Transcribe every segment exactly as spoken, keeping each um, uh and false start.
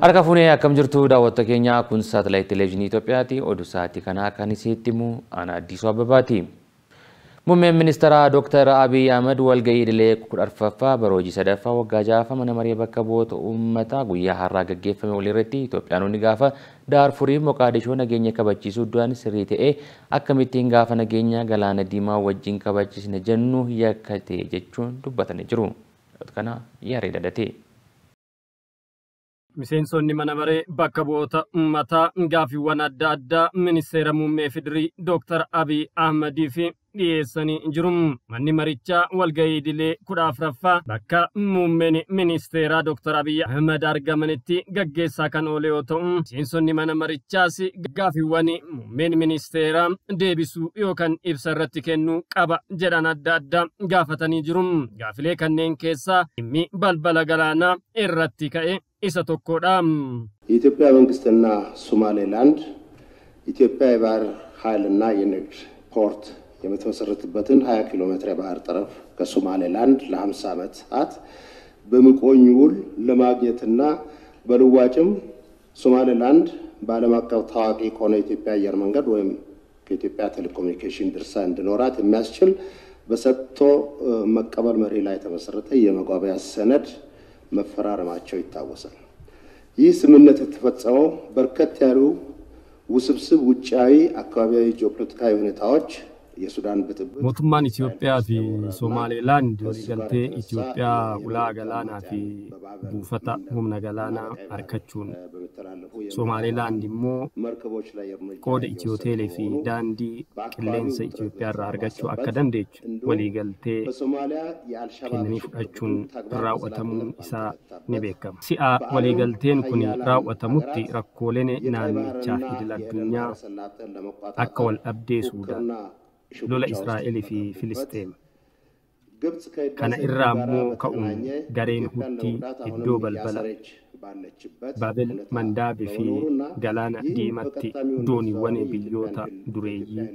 Arkafune akkam jirtu daawwattoota keenya kun saatalaayit televiizyinii Itoophiyaati. Oduu sa'aatii kanaa kan isinitti himu ana Addisuu Ababaati. Muummeen ministeera Dr. Abiy Ahmed walgahii idilee kudha arfaffaa bara hojii sadaffaa waggaa ja'affaa mana maree bakka bu'oota uummataa guyyaa har'aa gaggeeffame walirratti Itoophiyaanonni gaafa Daarfurii Moqaadishoo nageenya kabachiisuu du'an sirrii ta'ee akkamittiin gaafa nageenya galaana diimaa wajjin kabachiisne jennu yakkate jechuun dubbatanii jiru. Kana yaaree dadate. Miseensonni mana maree bakka bu'oota uummataa gaaffiiwwan adda addaa ministeera muummee Fidirii Dr. Abiy Ahmedii fi dhiyeessanii jiru. Manni marichaa walgahii idilee kudha afuraffaa bakka muummeen ministeeraa Dr. Abiy Ahmed argamanitti gaggeessaa kan oole yoo ta'u, miseensonni mana marichaas gaaffiiwwan muummeen ministeeraa deebisuu yookaan ibsa irratti kennuu qaba jedhan adda addaa gaafatanii jiru. Gaaffilee kanneen keessaa dhimmi balbala galaanaa irratti ka'e isa tokkodha. የኢትዮጵያ መንግስትና ሶማሌላንድ ኢትዮጵያ የባህር ኃይልና የንግድ ፖርት የምትመሰረትበትን ሀያ ኪሎ ሜትር የባህር ጠረፍ ከሶማሌላንድ ለ50 ዓመታት በመቆዩ ውል ለማግኘትና በልዋጭም ሶማሌላንድ በዓለም አቀፍ ታዋቂ ከሆነ ኢትዮጵያ አየር መንገድ ወይም ከኢትዮጵያ ቴሌኮሙኒኬሽን ድርሻ እንዲኖራት የሚያስችል በሰጥቶ መቀበል መሪ ላይ የተመሰረተ የመግባቢያ ሰነድ መፈራረማቸው ይታወሳል። ይህ ስምምነት የተፈጸመው በርከት ያሉ ውስብስብ ውጫዊ አካባቢያዊ ጂኦፖለቲካዊ ሁኔታዎች የሱዳን ብጥብጥ mootummaan Itoophiyaa fi Somaalilaand waliigaltee Itoophiyaa ulaa galaanaa fi buufata humna galaanaa argachuun Somaalilaand immoo qooda Itiyooteelee fi daandii qilleensa Itoophiyaa irraa argachuu akka dandeechu waliigaltee kennanii fudhachuun raawwatamuun isaa ni beekama. Si'a waliigalteen kun raawwatamutti rakkooleen naannichaa fi idil-addunyaa akka wal dhabdee Suudaan lola Israa'el fi Filisxeem kana irraa immoo ka'uun gareen Hutii iddoo balbala Baabel Mandaabii fi galaana diimatti dooniiwwan biyyoota dureeyyii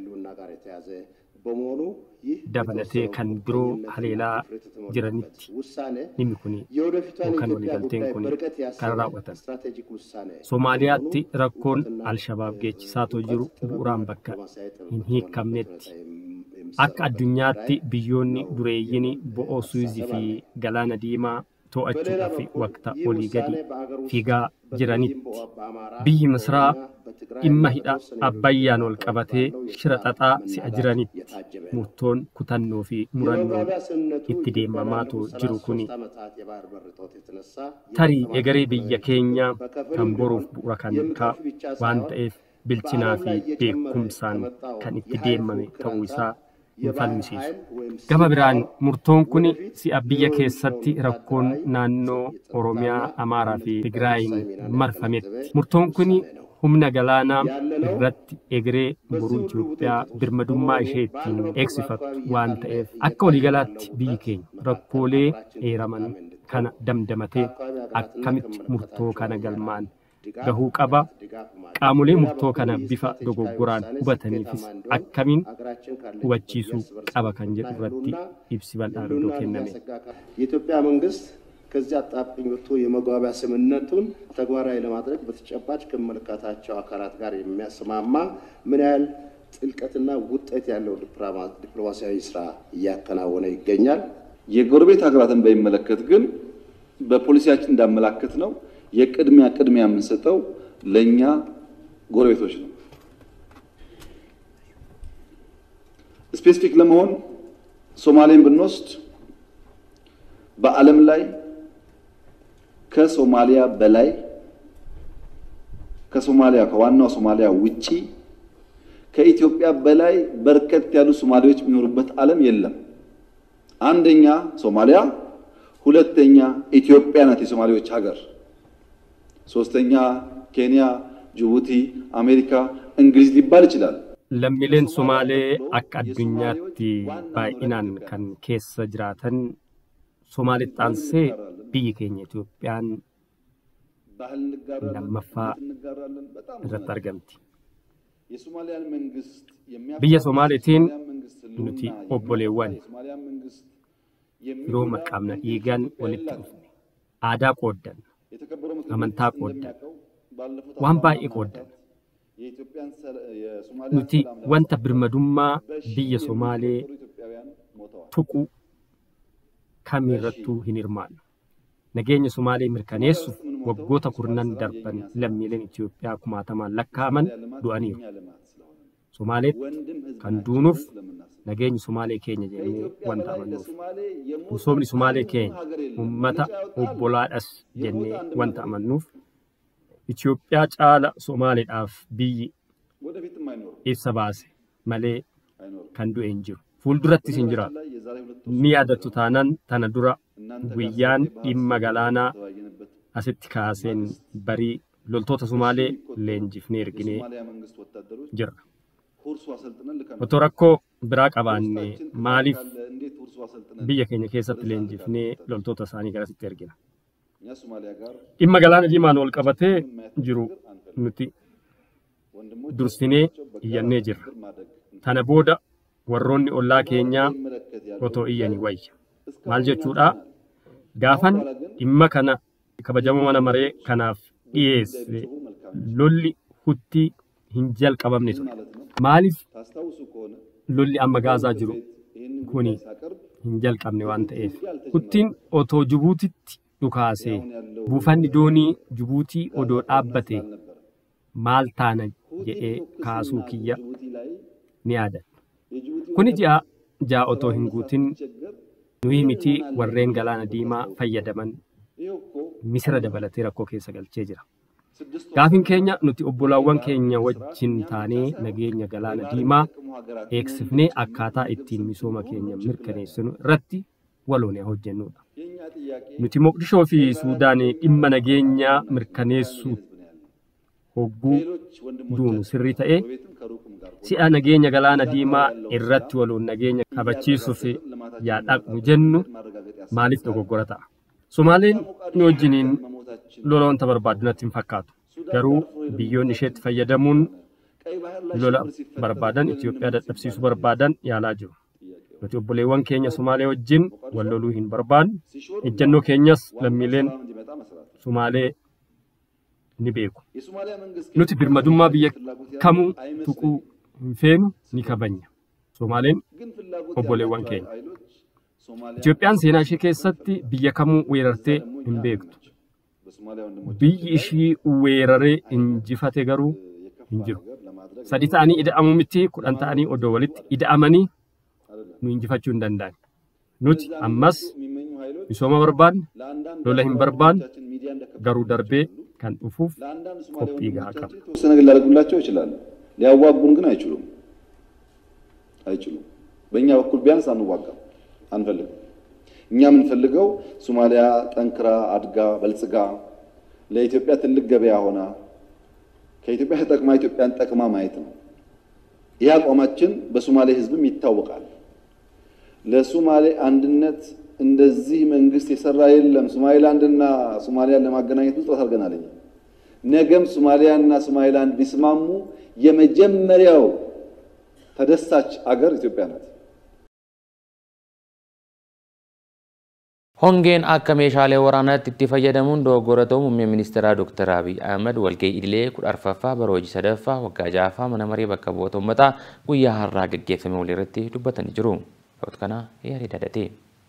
dabalatee kan biroo haleelaa jiranitti dhimmi kun yookaan waliigalteen kun kan raawwatan. Somaaliyaatti rakkoon Al-Shabaab geechisaa jiru bu'uuraan bakka hin hiikamnetti. Akka addunyaatti biyyoonni dureeyyiin bo'oo Suuzii fi galaana diimaa to'achuudhaaf waqta olii gadi fiigaa jiranitti biyyi Misraa dhimma hidha Abbayyaan ol qabatee shira xaxaa si'a jiranitti murtoon kutannoo fi murannoon itti deemamaa jiru kuni tarii egeree biyya keenyaa kan boruuf bu'uura kan kaa'u waan ta'eef bilchinaa fi beekumsaan kan itti deemame ta'uu isaa hin falmisiisu. Gama biraan murtoon kun si'a biyya keessatti rakkoon naannoo Oromiyaa, Amaaraa fi Tigraayin marfametti. Murtoon kun humna galaanaa irratti egeree boruu Itoophiyaa birmadummaa ishee ittiin eegsifattu waan ta'eef akka waliigalaatti biyyi keenya rakkoolee eeraman kana damdamatee akkamitti murtoo kana galmaan gahuu qaba. Qaamolee murtoo kana bifa dogoggoraan hubataniifis akkamiin hubachiisuu qaba kan jedhu irratti ibsi bal'aan odoo kenname. የኢትዮጵያ መንግስት ከዚህ አጣብቂኝ ወጥቶ የመግባቢያ ስምምነቱን ተግባራዊ ለማድረግ በተጨባጭ ከመለካታቸው አካላት ጋር የሚያስማማ ምን ያህል ጥልቀትና ውጤት ያለው ዲፕሎማሲያዊ ስራ እያከናወነ ይገኛል። የጎረቤት ሀገራትን በሚመለከት ግን በፖሊሲያችን እንዳመላከት ነው የቅድሚያ ቅድሚያ የምንሰጠው ለኛ ጎረቤቶች ነው። ስፔሲፊክ ለመሆን ሶማሌን ብንወስድ በዓለም ላይ ከሶማሊያ በላይ ከሶማሊያ ከዋናው ሶማሊያ ውጪ ከኢትዮጵያ በላይ በርከት ያሉ ሶማሌዎች የሚኖሩበት ዓለም የለም። አንደኛ ሶማሊያ፣ ሁለተኛ ኢትዮጵያ ናት የሶማሌዎች ሀገር፣ ሶስተኛ ኬንያ፣ ጅቡቲ፣ አሜሪካ፣ እንግሊዝ ሊባል ይችላል። lammiileen Somaalee akka addunyaatti baay'inaan kan keessa jiraatan Somaalitti aansee biyyi keenya Itoophiyaan lammaffaa irratti argamti. Biyya Somaaliitiin nuti obboleewwan yeroo maqaamna dhiigaan walitti dhufne aadaa qooddan amantaa qooddan waan baay'ee qooddan nuti wanta birmadummaa biyya Somaalee tuqu kamirrattuu hin hirmaannu. Nageenya Somaalee mirkaneessuuf waggoota kurnan darban lammiileen Itoophiyaa kumaatamaan lakkaa'aman du'aniiru. Somaalee kan duunuuf nageenyi Somaalee keenya jennee wanta amannuuf. Misoomni Somaalee keenya uummata obbolaadhas jennee wanta amannuuf. Itoophiyaa caala Somaaleedhaaf biyyi ibsa baase malee kan du'e hin jiru. Fuuldurattis hin jiraatu. Ni yaadattu taanaan tana dura guyyaan dhimma galaanaa asitti kaaseen barii loltoota Somaalee leenjifnee erginee jirra. Otoo rakkoo biraa qabaanne maaliif biyya keenya keessatti leenjifnee loltoota isaanii garasitti ergina? Dhimma galaana diimaan wal qabatee jiru nuti dursinee iyyannee jirra. Tana booda warroonni ollaa keenyaa otoo iyyanii wayya. Maal jechuudha? Gaafan dhimma kana kabajamoo mana maree kanaaf dhiyeesse lolli huttii hin jalqabamne ture. Maaliif lolli amma Gaazaa jiru kuni hin jalqabne waan ta'eef huttiin otoo Jibuutitti dhukaasee buufanni doonii Jibuutii odoo dhaabbate maal taana jedhee kaasuu kiyya ni yaadan. Kuni ji'a ja'a otoo hin guutin nuyi miti warreen galaana diimaa fayyadaman Misira dabalatee rakkoo keessa galchee jira. Gaafin keenya nuti obbolaawwan keenya wajjin taanee nageenya galaana diimaa eegsifnee akkaataa ittiin misooma keenya mirkaneessinu irratti waloon hojjennudha. Nuti Moqdishoo fi Suudaan dhimma nageenyaa mirkaneessuu hogguu duunu sirrii ta'ee si'a nageenya galaana diimaa irratti waloon nageenya kabachiisuuf yaadaqnu jennu maaliif dogoggora ta'a? Somaaleen nu wajjiniin loltoota barbaadu natti hin fakkaatu. Garuu biyyoonni isheetti fayyadamuun lola barbaadan Itoophiyaa dadhabsiisuu barbaadan yaalaa jiru. Nuti obboleewwan keenya Somaalee wajjin wal loluu hin barbaannu. Ejjennoo keenyas lammiileen Somaalee ni beeku. Nuti birmadummaa biyya kamuu tuquu hin feenu ni kabajna. Somaaleen obboleewwan keenya. Itoophiyaan seenaa ishee keessatti biyya kamuu weerartee hin beektu. Biyyi ishii weeraree injifate garuu hin jiru. Sadi ta'anii ida'amuu miti kudhan ta'anii odoo walitti ida'amanii nu injifachuu hin danda'an. Nuti ammas misooma barbaanne lola hin barbaanne garuu darbee kan dhufuuf qophii gahaa qaba. ነገር ሊያደርጉላቸው ይችላሉ። ሊያዋጉን ግን አይችሉም አይችሉም። በእኛ በኩል ቢያንስ አንዋጋም አንፈልግም። እኛ የምንፈልገው ሶማሊያ ጠንክራ አድጋ በልጽጋ ለኢትዮጵያ ትልቅ ገበያ ሆና ከኢትዮጵያ ተጠቅማ ኢትዮጵያን ጠቅማ ማየት ነው። ይህ አቋማችን በሶማሌ ህዝብም ይታወቃል። ለሶማሌ አንድነት እንደዚህ መንግስት የሰራ የለም። ሶማሊላንድና ሶማሊያን ለማገናኘት ውስጥ አድርገናል። ነገም ሶማሊያና ሶማሊላንድ ቢስማሙ የመጀመሪያው ተደሳች አገር ኢትዮጵያ ናት። Hongeen akka meeshaalee waraanaatti itti fayyadamuun dogoggoruu muummee ministeeraa Dooktar Abiy Ahmed walgahii idilee kudha arfaffaa bara hojii sadaffaa waggaa ja'affaa mana maree bakka bu'oota uummataa guyyaa har'aa gaggeeffame walirratti dubbatanii jiru. Dhawat kana yaadee dadate.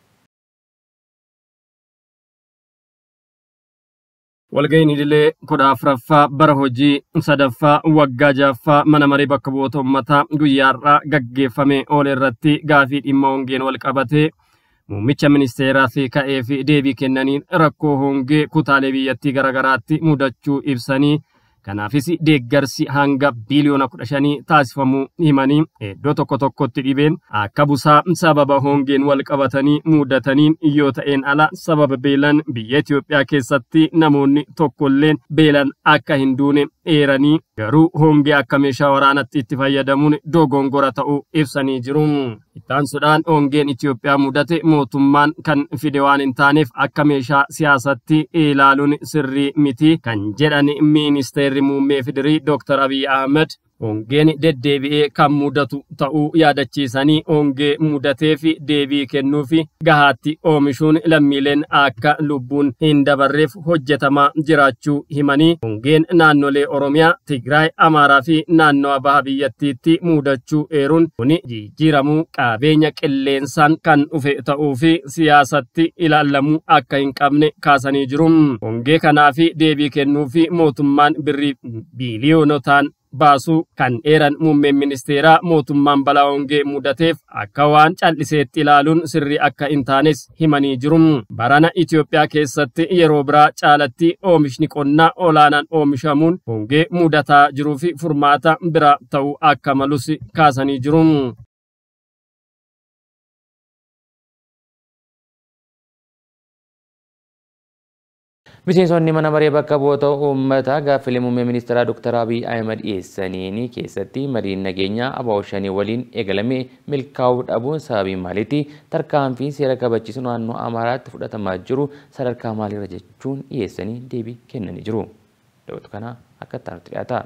Walgahiin idilee kudha afuraffaa bara hojii sadaffaa waggaa ja'affaa mana maree bakka bu'oota uummataa guyyaa har'aa gaggeeffame walirratti gaafii dhimma hongeen wal qabatee Muummicha ministeeraa fi ka'ee fi deebii kennaniin rakkoo hongee kutaalee biyyattii garagaraatti mudachuu ibsanii kanaafis deeggarsi hanga biliyoona kudha shanii taasifamuu himanii iddoo tokko tokkotti dhibeen akka busaa sababa hongeen wal qabatanii mudataniin yoo ta'een ala sababa beelan biyya Itoophiyaa keessatti namoonni tokkolleen beelan akka hin duune eeranii garuu hongee akka meeshaa waraanaatti itti fayyadamuun dogongora ta'uu ibsanii jiru. Ittaansuudhaan hongeen Itoophiyaa mudate mootummaan kan fide waan hin taaneef akka meeshaa siyaasatti ilaaluun sirrii miti kan jedhan ministeerri muummee federii Dooktar Abiy Ahmed hongeen deddeebi'ee kan mudatu ta'uu yaadachiisanii hongee mudatee fi deebii kennuu fi gahaatti oomishuun lammiileen akka lubbuun hin dabarreef hojjetamaa jiraachuu himanii hongeen naannolee Oromiyaa, Tigraay, Amaaraa fi naannoo baha biyyattiitti mudachuu eeruun kuni jijjiiramuu qabeenya qilleensaan kan dhufe ta'uu fi siyaasatti ilaalamuu akka hin qabne kaasanii jiru. Hongee kanaa fi deebii kennuu fi mootummaan birrii biiliyoonotaan baasuu kan eeran muummeen ministeeraa mootummaan balaa hongee mudateef akka waan calliseetti ilaaluun sirrii akka hin taanes himanii jiru. Barana Itoophiyaa keessatti yeroo biraa caalatti oomishni qonnaa olaanaan oomishamuun hongee mudataa jiruu fi furmaata biraa ta'uu akka malus kaasanii jiru. Miseensonni mana maree bakka bu'oota uummataa gaaffilee muummee ministeeraa Dr. Abiy Ahmed dhiyeessaniin keessatti mariin nageenyaa ABO shanii waliin eegalamee milkaa'uu dhabuun sababii maaliiti? Tarkaanfiin seera kabachiisuu naannoo Amaaraatti fudhatamaa jiru sadarkaa maaliirra jechuun dhiyeessanii deebii kennanii jiru. Daawwatu kana akka itti dhiyaata.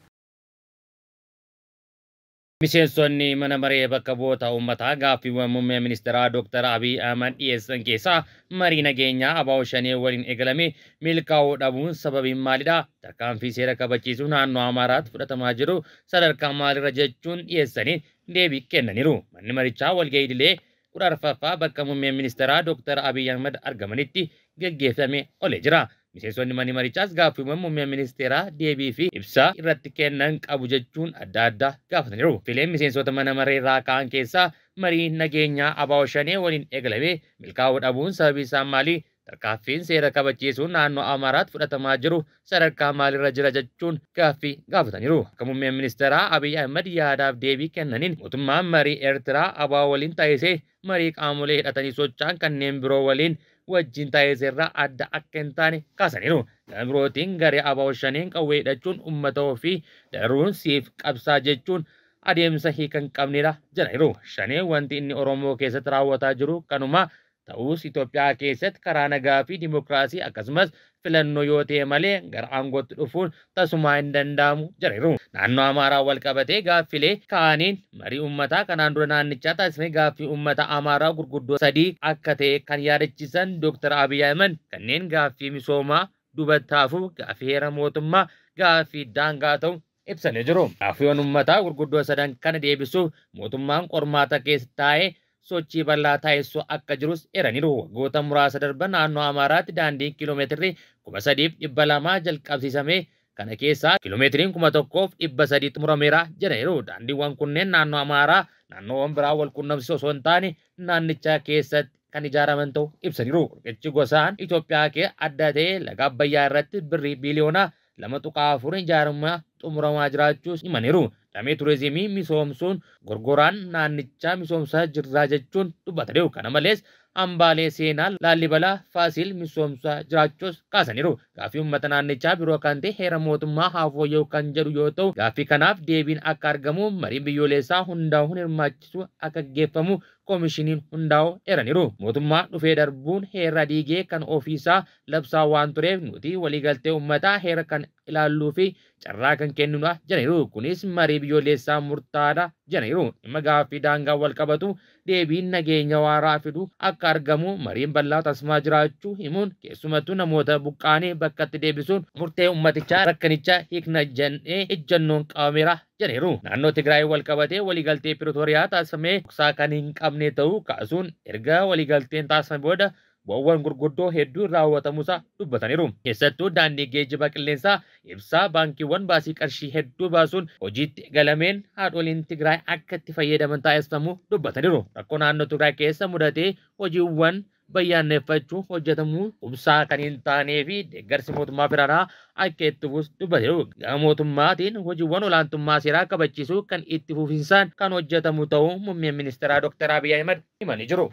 Miseensonni mana maree bakka bu'oota uummataa gaaffiiwwan muummee ministeeraa Dr. Abiy Ahmed dhiyeessan keessaa marii nageenyaa ABO shanii waliin eegalamee milkaa'uu dhabuun sababiin maalidha? Tarkaanfii seera kabachiisuu naannoo Amaaraatti fudhatamaa jiru sadarkaa maalirra jechuun dhiyeessanii deebii kennaniiru. Manni marichaa walgahii idilee kudha arfaffaa bakka muummeen ministeeraa Dr. Abiy Ahmed argamanitti gaggeeffamee olee jira. Miseensonni manni marichaas gaaffiiwwan muummee ministeeraa deebii fi ibsaa irratti kennan qabu jechuun adda addaa gaafataniiru. Fileen miseensota mana maree irraa ka'an keessaa marii nageenyaa ABO shanii waliin eegalamee milkaa'uu dhabuun sababii isaa maali? Tarkaanfiin seera kabachiisuu naannoo Amaaraatti fudhatamaa jiru sadarkaa maalirra jira jechuun gaaffii gaafataniiru. Akka muummeen ministeeraa Abiy Ahmed yaadaaf deebii kennaniin mootummaan marii Eertiraa ABO waliin taasisee marii qaamolee hidhatanii socho'an kanneen biroo waliin wajjin taasisee adda akka hin taane kaasaniiru. Kana birootiin garee ABO shaniin qawwee hidhachuun uummata ofii daruun siif qabsaa jechuun adeemsa hiika hin qabnedha jedhaniiru. Shaneen wanti inni Oromoo keessatti raawwataa jiru kanuma ta'us Itoophiyaa keessatti karaa nagaa fi dimokiraasii akkasumas filannoo yoo ta'e malee gara aangootti dhufuun tasumaa hin danda'amu jedhaniiru. Naannoo Amaaraa wal qabatee gaaffilee ka'aniin marii uummataa kanaan dura naannichaa taasifame gaaffii uummata Amaaraa gurguddoo sadii akka ta'e kan yaadachiisan Dr. Abiy Ahmed kanneen gaaffii misoomaa dubbataafuu gaaffii heera mootummaa gaaffii daangaa ta'u ibsanii jiru. Gaaffiiwwan uummataa gurguddoo sadan kana deebisuuf mootummaan qormaata keessa taa'ee sochii bal'aa taasisuu akka jirus eeraniiru. Waggoota muraasa darban naannoo Amaaraatti daandiin kiiloomeetirii kuma sadiif dhibba lamaa jalqabsiisamee kana keessaa kiiloomeetiriin kuma tokkoof dhibba sadii xumurameera jedhaniiru. Daandiiwwan kunneen naannoo Amaaraa naannoowwan biraa wal quunnamsiisuu osoo hin taane naannicha keessatti kan ijaaraman ta'uu ibsaniiru. Riqichi gosaan Itoophiyaa kee adda ta'e laga Abbayyaa irratti birrii biiliyoona lama tuqaa afur ijaaramaa xumuramaa jiraachuus himaniiru. Damee turizimii misoomsuun gorgoraan naannichaa misoomsaa jirraa jechuun dubbataniiru. Kana malees hambaalee seenaa Laallibalaa Faasil misoomsaa jiraachuus kaasaniiru. Gaaffii uummata naannichaa biroo kan ta'e heera mootummaa haa fooyya'u kan jedhu yoo ta'u gaaffii kanaaf deebiin akka argamu marii biyyoolessaa hundaa'uun hirmaachisu akka gaggeeffamu koomishiniin hundaa'u eeraniiru. Mootummaa dhufee darbuun heera diigee kan ofiisaa labsaa waan tureef nuti waliigaltee uummataa heera kan ilaalluu fi carraa kan kennudha jedhaniiru. Kunis marii biyyoolessaa murtaa'aadha jedhaniiru. Dhimma gaaffii daangaa wal qabatu deebiin nageenya waaraa fidu akka argamu mariin bal'aa taasifamaa jiraachuu himuun keessumattuu namoota buqqaanii bakkatti deebisuun murtee uummatichaa rakkanichaa hiikna jennee ejjannoon qabameera jedhaniiru. Naannoo Tigraay wal qabatee waliigaltee Pirootoriyaa taasifamee dhoksaa kan hin qabne ta'uu kaasuun erga waliigalteen taasifame booda bu'aawwan gurguddoo hedduu raawwatamuusaa dubbataniiru. Keessattuu daandii geejjiba qilleensaa, ibsaa, baankiiwwan baasii qarshii hedduu baasuun hojiitti galameen haadholiin Tigraay akka itti fayyadaman taasifamuu dubbataniiru. Rakkoo naannoo Tigraay keessa mudatee hojiiwwan bayyaaneffachuu hojjetamuu qubsaa kan hin taanee fi deeggarsi mootummaa federaalaa akka itti fufus dubbataniiru. Gama mootummaatiin hojiiwwan olaantummaa seeraa kabachiisuu kan itti fufinsaan kan hojjetamu ta'uu muummeen ministeeraa Dr. Abiy Ahmed himanii jiru.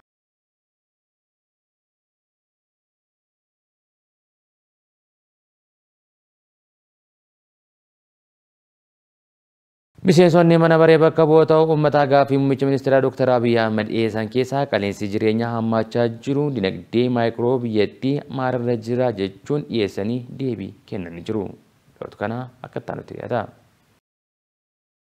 Miseensonni mana maree bakka bu'oota uummataa gaaffii muummicha ministeeraa Dr. Abiy Ahmed dhiyeessan keessaa qaala'insi jireenyaa hammaachaa jiru dinagdee maayikiroo biyyattii maalirra jira jechuun dhiyeessanii deebii kennanii jiru. Kana akka itti aanutti dhiyaata.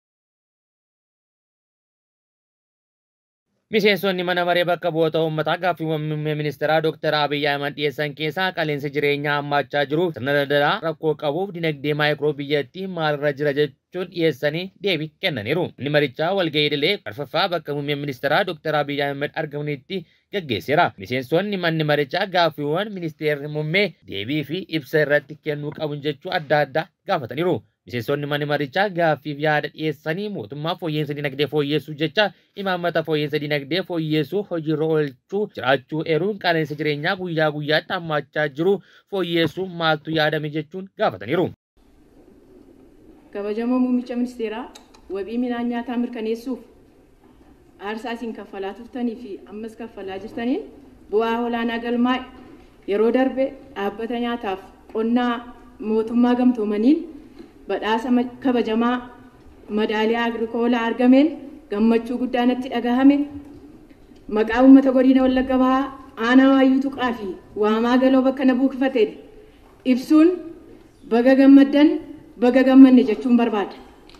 Miseensonni mana maree bakka bu'oota uummataa gaaffiiwwan muummee ministeeraa Dooktar Abiyyi Ahmad dhiyeessan keessaa qaala'insa jireenyaa hammaachaa jiruuf sirna daldalaa rakkoo qabuuf dinagdee maayikiroo biyyattii maalirra jira jechuun dhiyeessanii deebii kennaniiru. Manni marichaa walgahii idilee arfaffaa bakka muummee ministeeraa Dooktar Abiyyi Ahmad argamanitti gaggeesseera. Miseensonni manni marichaa gaaffiiwwan ministeerri muummee deebii fi ibsa irratti kennuu qabu jechuu adda addaa gaafataniiru. Miseensonni manni marichaa gaaffiif yaada dhiyeessanii mootummaa fooyyeensa dinagdee fooyyessuu jecha imaammata fooyyeensa dinagdee fooyyessuu hojiirra oolchuu jiraachuu eeruun qaala'insa jireenyaa guyyaa guyyaatti hammaachaa jiru fooyyessuu maaltu yaadame jechuun gaafataniiru. Kabajamoo muummicha ministeeraa wabii midhaan nyaataa mirkaneessuuf aarsaa isin kaffalaa turtanii fi ammas kaffalaa jirtaniin bu'aa olaanaa galmaa'e yeroo darbe dhaabbata nyaataaf qonnaa mootummaa gamtoomaniin badhaasa kabajamaa madaaliyaa agrikoolaa argameen gammachuu guddaa natti dhagahame. Maqaa uummata godina Wallagga Bahaa aanaa Waayyuu Tuqaa fi waamaa galoo bakka na buukifateen ibsuun baga gammaddan baga gammanne jechuun barbaada.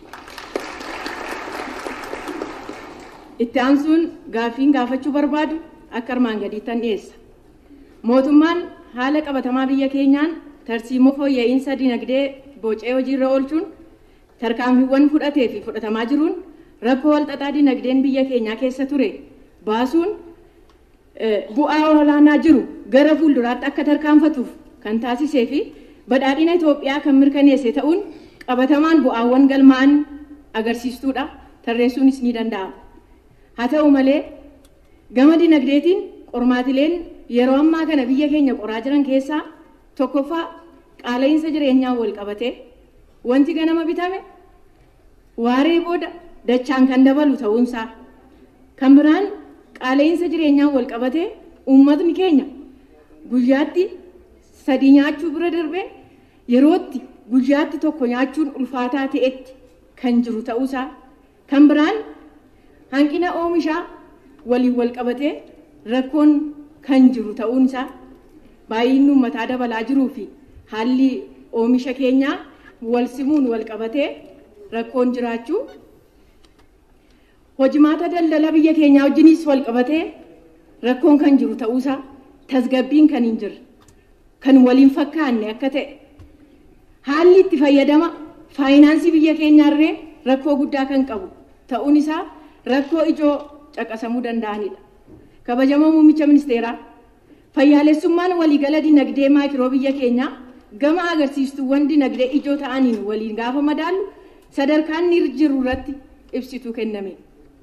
Itti aansuun gaaffiin gaafachuu barbaadu akka armaan gadiittan dhiyeessa. Mootummaan haala qabatamaa biyya keenyaan tarsiimoo fooyya'insa dinagdee bocee hojiirra oolchuun tarkaanfiiwwan fudhatee fi fudhatamaa jiruun rakkoo walxaxaa dinagdeen biyya keenyaa keessa ture baasuun bu'aa olaanaa jiru gara fuulduraatti akka tarkaanfatuuf kan taasisee fi badhaadhina Itoophiyaa kan mirkaneesse ta'uun qabatamaan bu'aawwan galmaa'an agarsiistuudha. Tarreessuunis ni danda'ama. Haa ta'u malee gama dinagdeetiin qormaatileen yeroo ammaa kana biyya keenya qoraa jiran keessaa tokkoffaa qaala'insa jireenyaa wal qabatee wanti ganama bitame waaree booda dachaan kan dabalu ta'uunsaa, kan biraan qaala'insa jireenyaa wal qabatee uummatni keenya guyyaatti sadii nyaachuu bira darbee yerootti guyyaatti tokko nyaachuun ulfaataa ta'etti kan jiru ta'uusaa, kan biraan hanqina oomishaa waliin wal qabatee rakkoon kan jiru ta'uunsaa, baay'inni uummataa dabalaa jiruu fi haalli oomisha keenyaa wal simuun wal qabatee rakkoon jiraachuu, hojimaata daldala biyya keenyaa wajjinis wal qabatee rakkoon kan jiru ta'uusaa, tasgabbiin kan hin jirre, kan waliin fakkaanne akka ta'e, haalli itti fayyadama faayinaansii biyya keenyaarree rakkoo guddaa kan qabu ta'uun isaa rakkoo ijoo caqasamuu danda'anidha. Kabajamoo muummicha ministeeraa fayyaalessummaan waliigala dinagdee maayikiroo biyya keenyaa gama agarsiistuuwwan dinagdee ijoo ta'aniin waliin gaafa madaallu sadarkaan ni jiru irratti ibsituu kenname.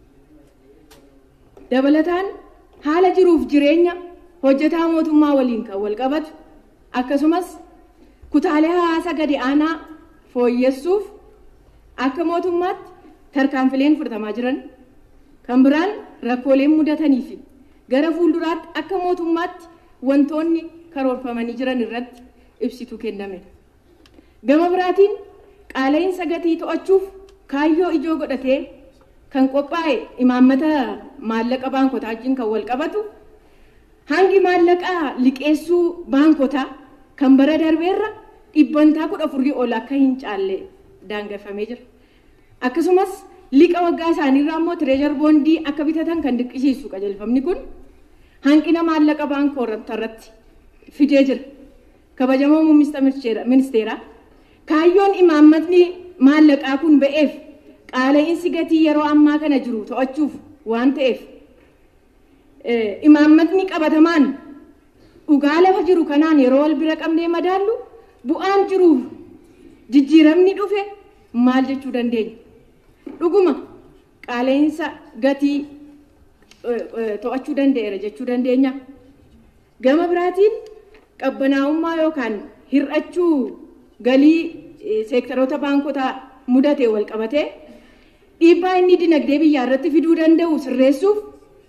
Dabalataan haala jiruuf jireenya hojjetaa mootummaa waliin kan wal qabatu akkasumas kutaalee hawaasa gadi aanaa fooyyessuuf akka mootummaatti tarkaanfileen fudhatamaa jiran, kan biraan rakkooleen mudatanii fi gara fuulduraatti akka mootummaatti wantoonni karoorfamanii jiran irratti ibsituu kenname. Gama biraatiin qaala'insa gatii to'achuuf kaayyoo ijoo godhatee kan qophaa'e imaammata maallaqa baankotaa wajjin kan wal qabatu hangi maallaqaa liqeessuu baankotaa kan bara darbeerra dhibbantaa kudha afurii ol akka hin caalle daangeffamee jira. Akkasumas liqa waggaa isaaniirraa immoo tireejar boondii akka bitatan kan dirqisiisu qajeelfamni kun hanqina maallaqa baankoo irratti fidee jira. Kabajamoo muummicha ministeeraa kaayyoon imaammatni maallaqaa kun ba'eef qaala'insi gatii yeroo ammaa kana jiru to'achuuf waan ta'eef imaammatni qabatamaan dhugaa lafa jiru kanaan yeroo wal bira qabnee madaallu bu'aan jiruuf jijjiiramni dhufe maal jechuu dandeenya? Dhuguma qaala'insa gatii to'achuu danda'eera jechuu dandeenya. Gama biraatiin qabbanaa'ummaa yookaan hir'achuu galii seektaroota baankotaa mudate wal qabatee dhiibbaa inni dinagdee biyyaa irratti fiduu danda'u sirreessuuf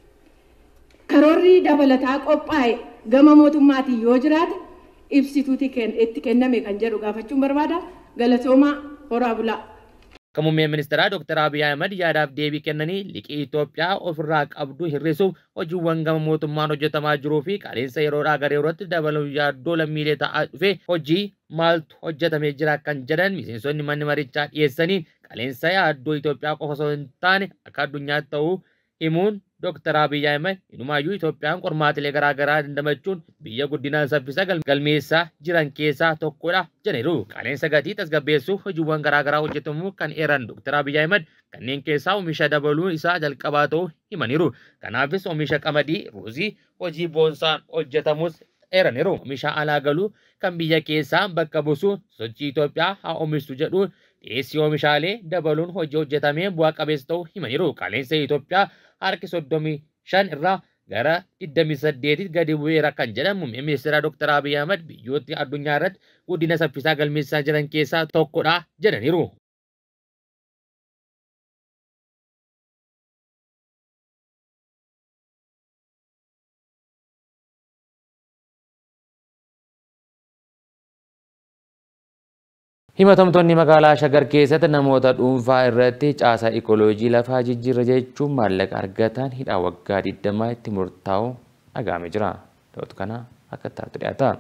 karoorri dabalataa qophaa'e gama mootummaatiin yoo jiraate ibsituuti itti kenname kan jedhu gaafachuun barbaada. Galatoomaa horaa bulaa. Muummeen ministeeraa Dooktar Abiyyi Ahmad yaadaaf deebii kennanii liqii Itoophiyaa ofirraa qabdu hir'isuuf hojiiwwan gama mootummaan hojjetamaa jiruu fi qaala'insa yeroodhaa gara yerootti dabaluu yaaddoo lammiilee ta'aa dhufe hojii maaltu hojjetamee jira kan jedhan miseensonni manni marichaa dhiyeessanii qaala'insa yaaddoo Itoophiyaa qofa osoo hin taane akka addunyaatti ta'uu himuun Doktor Abiy Ahmed inumayyuu Itoophiyaan qormaatilee garaa garaa dandamachuun biyya guddinaan saffisa galmeessaa jiran keessaa tokkodha jedhaniiru. Qaala'insa gatii tasgabbeessuuf hojiiwwan garaa garaa hojjetamuu kan eeran Doktor Abiy Ahmed kanneen keessaa oomisha dabaluun isaa jalqabaa ta'uu himaniiru. Kanaafis oomisha qamadii, ruuzii hojii boonsaan hojjetamus eeraniiru. Oomisha alaa galuu kan biyya keessaa bakka buusuun sochii Itoophiyaa haa oomishtu jedhuun dhiyeessii oomishaalee dabaluun hojii hojjetamee bu'aa qabeessa ta'uu himaniiru. Qaala'insa Itoophiyaa harki soddomii shan irraa gara digdamii saddeetitti gadi bu'eera kan jedhamu ministeera Doktor Abiy Ahmed biyyoota addunyaa irratti guddina saffisaa galmeessaa jiran keessaa tokkodha jedhaniiru. Himatamtoonni magaalaa Shagar keessatti namoota dhuunfaa irratti caasaa iikooloojii lafaa jijjiirra jechuun maallaqa argatan hidhaa waggaa digdamaa itti murtaa'u dhaga'amee jira. Ta'utu kana akka taatu dhiyaata.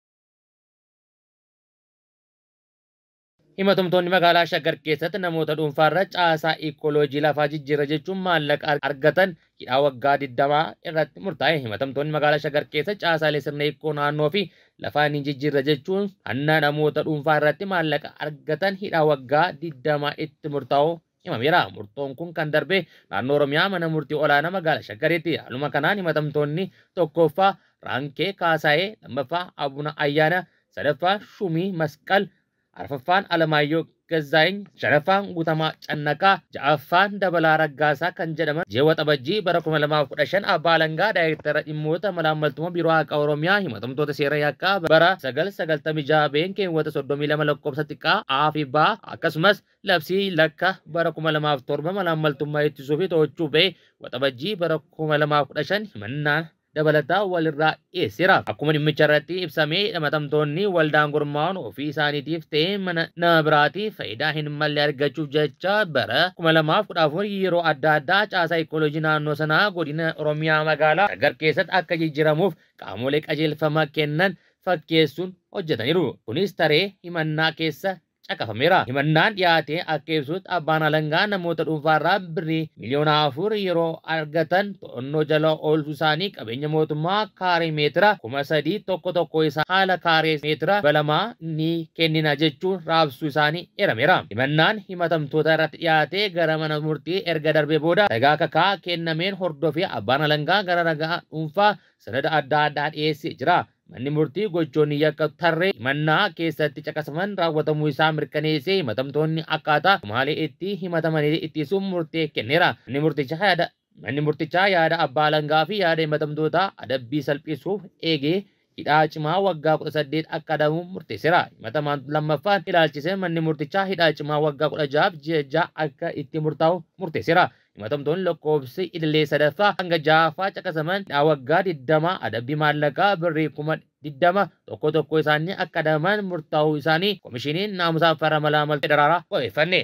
Himatamtoonni magaalaa Shagar keessatti namoota dhuunfaa irra caasaa iikooloojii lafaa jijjiirra jechuun maallaqa argatan hidhaa waggaa digdamaa irratti murtaa'e. Himatamtoonni magaalaa Shagar keessa caasaalee sirna hiikoo naannoo fi lafaa ni jijjiirra jechuun hanna namoota dhuunfaa irratti maallaqa argatan hidhaa waggaa digdamaa itti murtaa'u himameera. Murtoon kun kan darbe naannoo Oromiyaa mana murtii olaanaa magaalaa Shagariitti. Haaluma kanaan himatamtoonni tokkoffaa Raankee Kaasaayee, lammaffaa Abuna Ayyaana, sadaffaa Shumii Masqal, arfaffaan Alamaayyoo Gazzaa'iny, shanaffaan Guutamaa Cannaqaa, ja'affaan Dabalaa Raggaasaa kan jedhaman jeewa Xabajjii bara kuma lamaaf kudha shan abbaa alangaa daayirektara dhimmoota malaammaltummaa biiroo haqaa Oromiyaa himatamtoota seera yakkaa bara sagal sagaltamii jaha been keewwata soddomii lama lakkoofsa xiqqaa A fi B akkasumas labsii lakka bara kuma lamaaf torba malaammaltummaa ittisuu fi to'achuu ba'e waxabajjii bara kuma lamaaf kudha shan himannaan dabalataa walirraa dhiyeesseera. Akkuma dhimmicha irratti ibsamee himatamtoonni waldaan gurmaa'uun ofii isaaniitiif ta'ee mana nama biraatiif faayidaa hin malle argachuuf jecha bara kuma lamaaf kudha afur yeroo adda addaa caasaa iikooloojii naannoo sanaa godina Oromiyaa magaalaa Shagar keessatti akka jijjiiramuuf qaamolee qajeelfama kennan fakkeessuun hojjetaniiru. Kunis taree himannaa keessa caqafameera. Himannaan dhiyaatee akka ibsutti abbaan alangaa namoota dhuunfaarraa birrii miliyoona afur yeroo argatan to'annoo jala oolchuu isaanii qabeenya mootummaa kaaree meetira kuma sadii tokko tokko isaa haala kaaree meetira balamaa ni kennina jechuun raabsuu isaanii eerameera. Himannaan himatamtoota irratti dhiyaatee gara mana murtii erga darbee booda ragaa kakaa kennameen hordofee abbaan alangaa gara ragaa dhuunfaa sanada adda addaa dhiyeessee jira. Manni murtii gochoonni yakka tarree himannaa keessatti caqasaman raawwatamuu isaa mirkaneessee himatamtoonni akkaataa maalee itti himatamanii ittisuun murtee kenneera. Manni murtichaa yaada manni murtichaa yaada abbaa alangaa fi yaada himatamtoota adabbii salphisuuf eegee hidhaa cimaa waggaa kudha saddeet akka adabamu murteesseera. Himatamaan lammaffaan ilaalchisee manni murtichaa hidhaa cimaa waggaa kudha jahaaf ji'a jaha akka itti murtaa'u murteesseera. Himatamtoonni lakkoofsi idilee sadaffaa hanga jahaffaa caqasaman hidhaa waggaa digdamaa adabbii maallaqaa birrii kuma digdama tokko tokko isaanii akka adabaman murtaa'uu isaanii koomishiniin naamusaa farra malaamaltummaa federaalaa qo'eeffanne.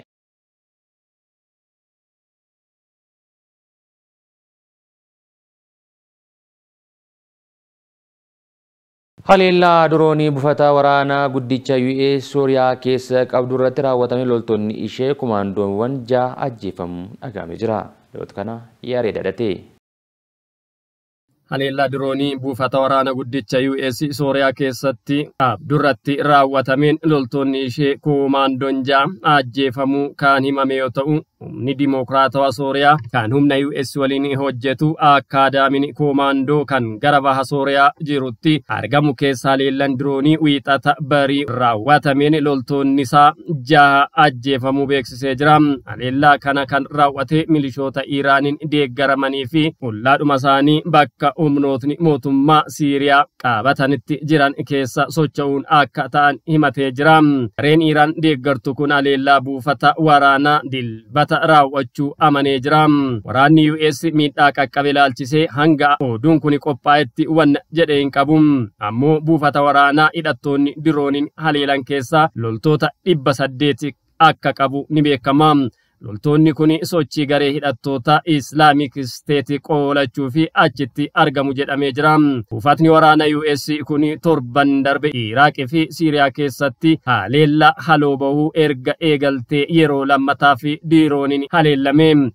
Haleellaa diroonii buufata waraanaa guddicha U S Sooriyaa keessa qabdu irratti raawwatame loltoonni ishee kumaandoowwan ja'a ajjeefamuu dhaga'amee jira. Dhaloota kana yaaree dadhate. Haleellaa diroonii buufata waraana guddicha U S Sooriyaa keessatti duratti raawwatameen loltoonni ishee kumaandoon ja'a ajjeefamuu kan himame yoo ta'u humni dimokiraatawaa Sooriyaa kan humna U S waliin hojjetu akkaadaamiin kumaandoo kan gara baha Sooriyaa jirutti argamu keessa haleellaan diroonii wiixata barii raawwatameen loltoonni isaa ja'a ajjeefamuu beeksisee jira. Haleellaa kana kan raawwate milishoota Iraaniin deeggaramanii fi ollaadhuma isaanii bakka humnootni mootummaa Siiriyaa qabatanitti jiran keessa socho'uun akka ta'an himatee jira. Gareen Iraan deeggartu kun haleellaa buufata waraanaa dilbata raawwachuu amanee jira. Waraanni U S miidhaa qaqqabe ilaalchisee hanga oduun kun qophaa'etti wanna jedhee hin qabu. Ammoo buufata waraanaa hidhattoonni dirooniin haleelan keessaa loltoota dhibba saddeeti akka qabu ni beekama. Loltoonni kun sochii garee hidhattoota Islaamic State qoolachuu fi achitti argamu jedhamee jira. Buufatni waraana U S kun torban darbe Iraaq fi Siiriyaa keessatti haleellaa haloo bahuu erga eegaltee yeroo lammataa fi dirooniin haleellame.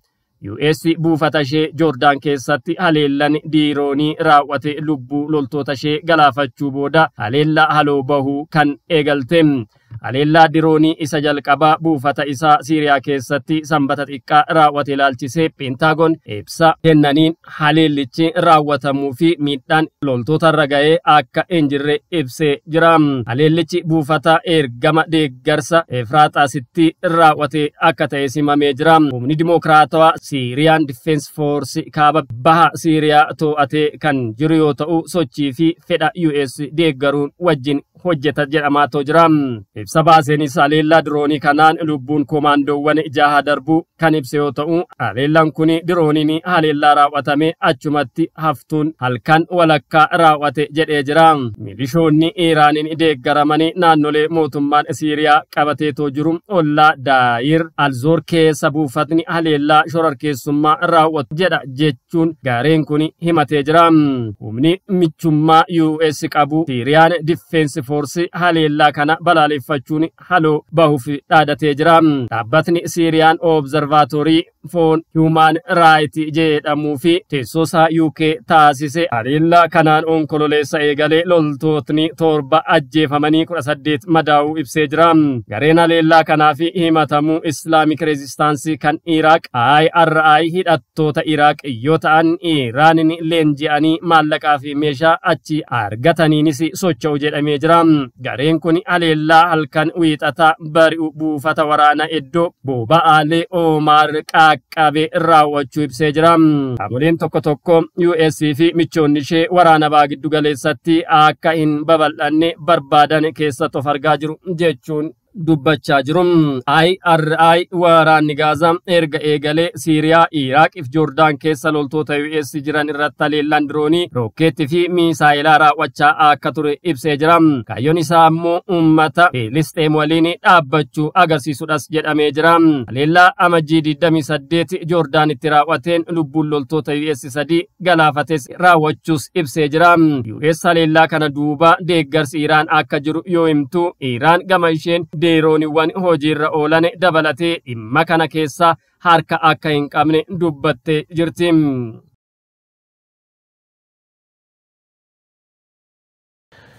U S buufata ishee Joordaan keessatti haleellaan diroonii raawwate lubbuu loltoota ishee galaafachuu booda haleellaa haloo bahuu kan eegalte. Haleellaa diroonii isa jalqabaa buufata isaa Siiriyaa keessatti sanbata xiqqaa raawwate ilaalchisee Pentagon ibsa kennaniin haleellichi raawwatamuu fi miidhaan loltoota irra ga'ee akka hin jirre ibsee jira. Haleellichi buufata ergama deeggarsa Efraaxaasitti raawwate akka ta'e simamee jira. Humni Dimokiraatawaa Siiriyaan Difeensi Foorsi kaaba baha Siiriyaa to'atee kan jiru yoo ta'u sochii fi fedha U S deeggaruun wajjin hojjeta jedhamaa jira. Ibsa baaseenis haleellaa diroonii kanaan lubbuun koomaandoowwan jaha darbuu kan ibse yoo ta'u haleellaan kun dirooniin haleellaa raawwatame achumatti haftuun halkan walakkaa raawwate jedhee jira. Milishoonni Iiraaniin deeggaramanii naannolee mootummaan Siiriyaa qabateetoo jiru ollaa Daayir Alzoor keessa buufatni haleellaa shororkeessummaa raawwatu jedha jechuun gaareen kun himatee jira. Humni michummaa U S qabu Siiriyaan Difeensi Foorsi haleellaa kana balaaleffachuun haloo bahuuf dhaadatee jira. Dhaabbatni Siiriyaan Observatorii for Human Rights jedhamuu fi teessoosaa U K taasise haleellaa kanaan onkololeessa eegalee loltootni torba ajjeefamanii kudha saddeet madaa'uu ibsee jira. Gareen haleellaa kanaaf himatamuu Islaamic Resistance kan Iraaq I R I hidhattoota Iraaq yoo ta'an Iraanin leenji'anii maallaqaa fi meeshaa achi argataniinis socho'u jedhamee jira. Gareen kun haleellaa halkan wiixataa bari'u buufata waraanaa iddoo boba'aalee Omar qaqqabe raawwachuu ibsee jira. Qaamoleen tokko tokko U S fi michoonni ishee waraana baa giddu galeessatti akka hin babal'anne barbaadan keessatti of argaa jiru jechuun dubbachaa jiru. I R I waraanni Gaazaa erga eegalee Siiriyaa, Iraaq fi Joordaan keessa loltoota U S jiran irratti haleellaan diroonii, rookeetti fi miisaayilaa raawwachaa akka ture ibsee jira. Kaayyoon isaa ammoo uummata Filisxeem waliin dhaabbachuu agarsiisudhas jedhamee jira. Haleellaa amajjii digdamii saddeet Joordaanitti raawwateen lubbuun loltoota U S sadii galaafates raawwachuus ibsee jira. U S haleellaa kana duuba deeggarsi Iraan akka jiru yoo himtu, Iraan gama isheen dirooniiwwan hojiirra oolan dabalatee dhimma kana keessa harka akka hin qabne dubbattee jirti.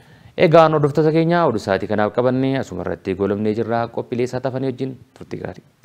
Egaan hordoftoota keenya oduu sa'aatii kanaaf qabannee asuma irratti goolabnee jirra. Qophiilee isaa tafanii wajjin turtii gaarii.